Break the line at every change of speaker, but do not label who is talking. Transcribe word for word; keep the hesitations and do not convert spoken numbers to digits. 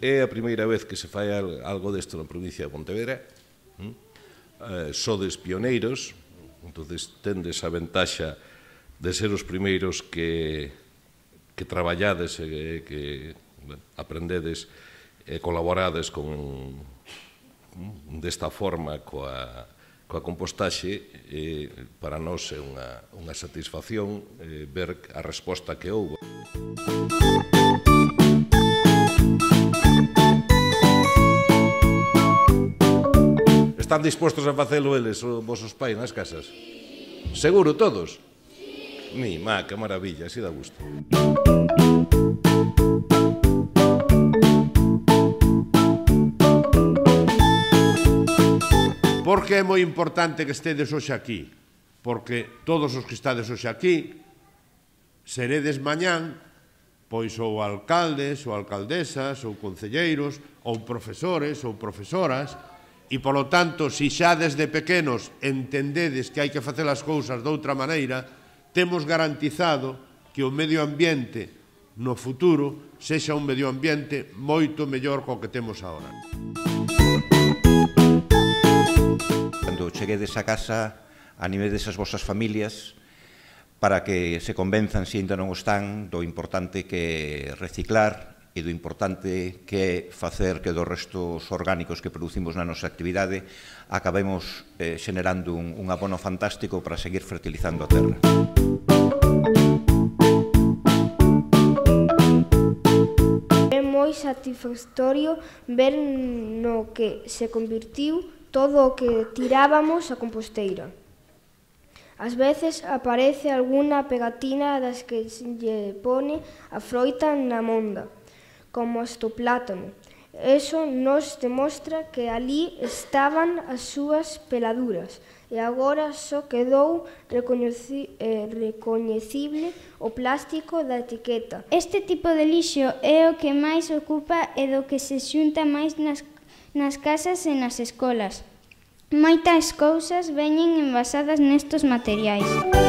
é a primeira vez que se fai algo desto na provincia de Pontevedra. Sodes pioneiros, entonces tendes a ventaxa de ser os primeiros que, que traballades e que bueno, aprendedes e colaborades con, desta forma coa, coa compostaxe. E para nós é unha, unha satisfacción eh, ver a resposta que houve. Están dispostos a facelo eles, os vosos pais, nas casas? Seguro, todos? Mi, má, que maravilla, así dá gusto.
Por que é moi importante que estedes hoxe aquí? Porque todos os que estades hoxe aquí seredes mañán, pois ou alcaldes, ou alcaldesas, ou concelleiros, ou profesores, ou profesoras, e, polo tanto, se xa desde pequenos entendedes que hai que facer as cousas de outra maneira, temos garantizado que o medio ambiente no futuro sexa un medio ambiente moito mellor co que temos agora.
Cando cheguedes a casa, animedes as vosas familias para que se convenzan, se ainda non o están, do importante que é reciclar e do importante que é facer que dos restos orgánicos que producimos na nosa actividade acabemos eh, xenerando un, un abono fantástico para seguir fertilizando a terra.
É moi satisfactorio ver no que se convirtiu todo o que tirábamos a composteira. Ás veces aparece algunha pegatina das que lle pone a froita na monda, como este plátano. Eso nos demostra que ali estaban as súas peladuras e agora só quedou recoñeci, eh, recoñecible o plástico da etiqueta.
Este tipo de lixo é o que máis ocupa e do que se xunta máis nas, nas casas e nas escolas. Moitas cousas veñen envasadas nestos materiais.